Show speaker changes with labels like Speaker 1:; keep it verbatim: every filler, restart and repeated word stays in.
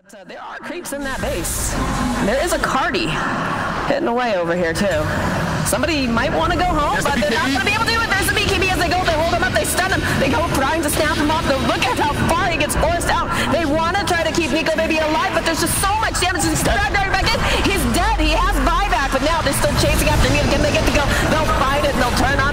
Speaker 1: So there are creeps in that base. There is a Cardi hitting away over here too. Somebody might want to go home, There's but the they're not going to be able to do it. There's the B K B as they go. They hold him up. They stun him. They go trying to snap him off. Though look at how far he gets forced out. They want to try to keep Nico Baby alive, but there's just so much damage. He's diving back in. He's dead. He has buyback, but now they're still chasing after Nico. Can they get to go? They'll find it and they'll turn on